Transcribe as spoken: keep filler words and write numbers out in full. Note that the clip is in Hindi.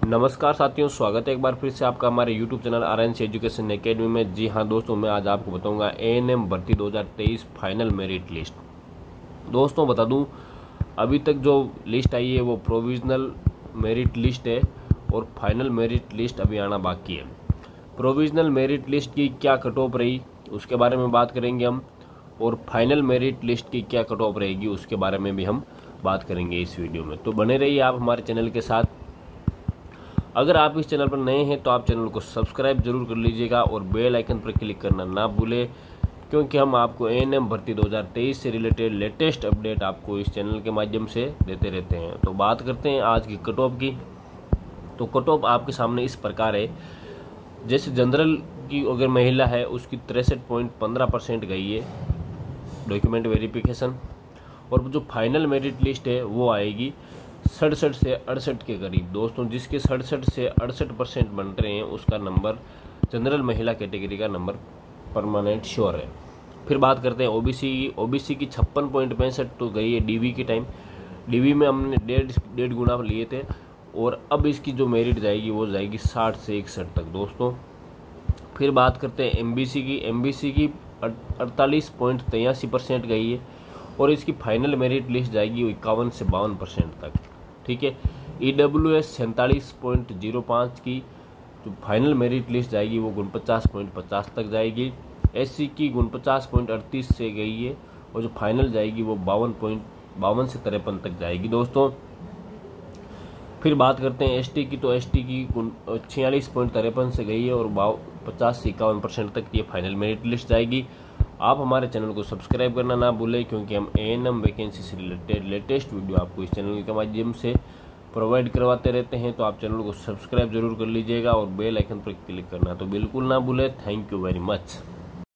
नमस्कार साथियों, स्वागत है एक बार फिर से आपका हमारे YouTube channel R N C education academy में। जी हाँ दोस्तों, मैं आज आपको बताऊंगा ए एन एम भर्ती दो हज़ार तेईस फाइनल मेरिट लिस्ट। दोस्तों बता दूं, अभी तक जो लिस्ट आई है वो प्रोविजनल मेरिट लिस्ट है और फाइनल मेरिट लिस्ट अभी आना बाकी है। प्रोविजनल मेरिट लिस्ट की क्या कट ऑफ रही उसके बारे में बात करेंगे हम, और फाइनल मेरिट लिस्ट की क्या कट ऑफ रहेगी उसके बारे में भी हम बात करेंगे इस वीडियो में। तो बने रहिए आप हमारे चैनल के साथ। अगर आप इस चैनल पर नए हैं तो आप चैनल को सब्सक्राइब जरूर कर लीजिएगा और बेल आइकन पर क्लिक करना ना भूलें, क्योंकि हम आपको ए एन एम भर्ती दो हज़ार तेईस से रिलेटेड लेटेस्ट अपडेट आपको इस चैनल के माध्यम से देते रहते हैं। तो बात करते हैं आज की कट ऑफ की। तो कट ऑफ आपके सामने इस प्रकार है, जैसे जनरल की अगर महिला है उसकी तिरसठ पॉइंट पंद्रह परसेंट गई है डॉक्यूमेंट वेरिफिकेशन, और जो फाइनल मेरिट लिस्ट है वो आएगी सड़सठ से अड़सठ के करीब। दोस्तों जिसके सड़सठ से अड़सठ परसेंट बन रहे हैं उसका नंबर जनरल महिला कैटेगरी का नंबर परमानेंट श्योर है। फिर बात करते हैं ओबीसी की। ओबीसी की छप्पन पॉइंट पैंसठ तो गई है डीवी के टाइम। डीवी में हमने डेढ़ डेढ़ गुना लिए थे, और अब इसकी जो मेरिट जाएगी वो जाएगी साठ से इकसठ तक दोस्तों। फिर बात करते हैं एमबीसी की। एमबीसी की अड़तालीस पॉइंट तिरासी परसेंट गई है, और इसकी फाइनल मेरिट लिस्ट जाएगी इक्यावन से बावन परसेंट तक। ठीक है। ई डब्ल्यू एस सैंतालीस पॉइंट जीरो पाँच की जो फाइनल मेरिट लिस्ट जाएगी वो उनपचास पॉइंट पचास तक जाएगी। एस सी की उनपचास पॉइंट अड़तीस से गई है, और जो फाइनल जाएगी वो बावन पॉइंट बावन से तिरपन तक जाएगी दोस्तों। फिर बात करते हैं एस टी की। तो एस टी की छियालीस पॉइंट तिरपन से गई है, और पचास से इक्यावन परसेंट तक ये फाइनल मेरिट लिस्ट जाएगी। आप हमारे चैनल को सब्सक्राइब करना ना भूलें, क्योंकि हम ए एन एम वैकेंसी से रिलेटेड लेटेस्ट वीडियो आपको इस चैनल के माध्यम से प्रोवाइड करवाते रहते हैं। तो आप चैनल को सब्सक्राइब जरूर कर लीजिएगा और बेल आइकन पर क्लिक करना तो बिल्कुल ना भूलें। Thank you very much.